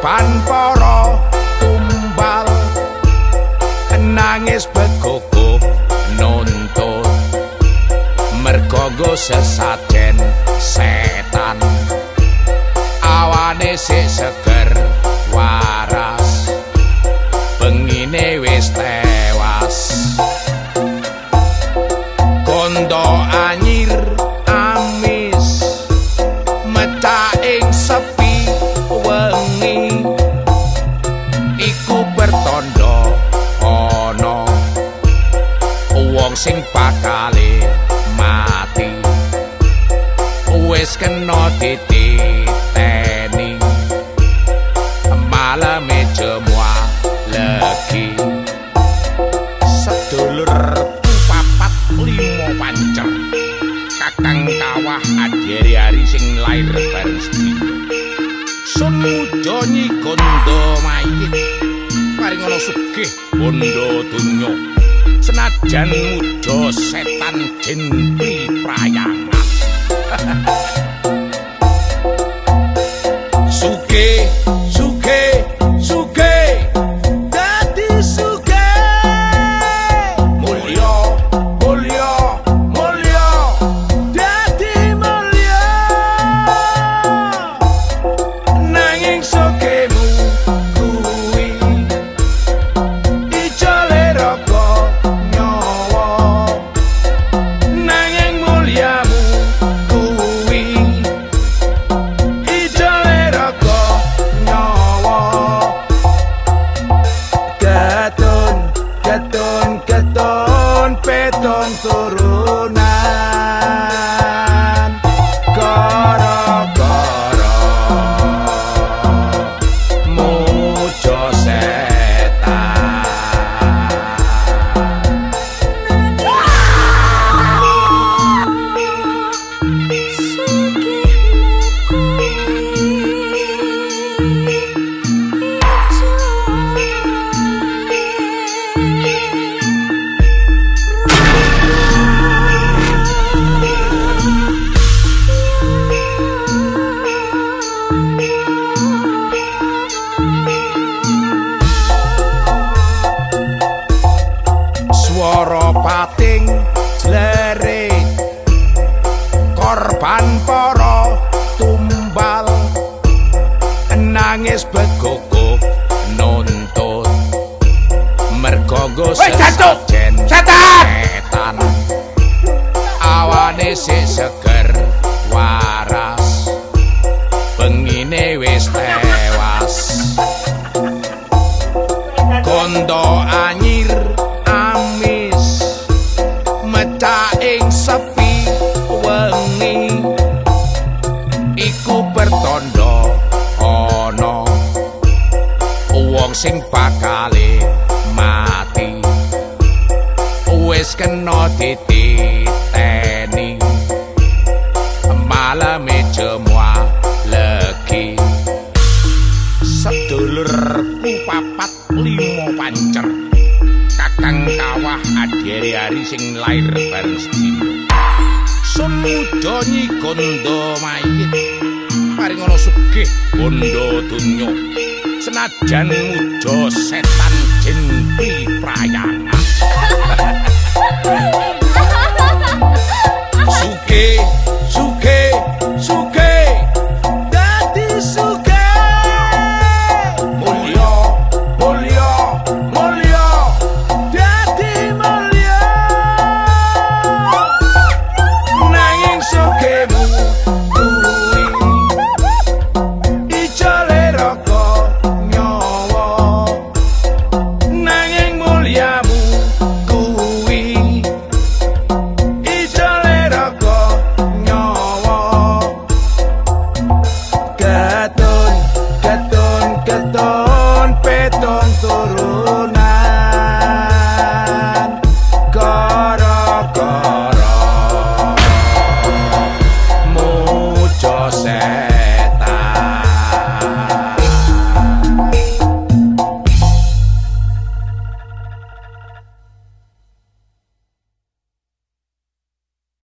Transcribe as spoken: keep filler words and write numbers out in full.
korban para tumbal nangis begogok nuntut mergo sesajen setan awane sik seger waras bengine wis tewas kondo anyir amis meta ing sepi wengi iku bertondo ana wong sing bakale mati wis kena dititeni malame jemua legi sedulur papat limo pancer kakang kawah adheri-ari sing lair bareng sedina sun muda nyigondo mayit paring ana sugih bondo donya senajan muda setan jin priprayangan sugih sugih sugih dadi sugih mulya mulya mulya dadi mulya nanging sugihmu kuwi ijo leroko nyawa nanging mulyamu kuwi ijo leroko nyawa keton keton keton peton turunan gara-gara mujo setan swara pating jlerit korban para tumbal nangis begogok nuntut mergo sesajen setan awane sik seger waras bengine wis tewas kondo anyir amis meta ing sepi wengi iku bertondo ana wong sing bakale mati wis kena dititeni malame jemua legi sedulurku papat limo pancer kakang kawah adheri-ari sing lair bareng sedina sun muda nyigondo mayit paring ana sugih bondo donya senajan muja setan jin priprayangan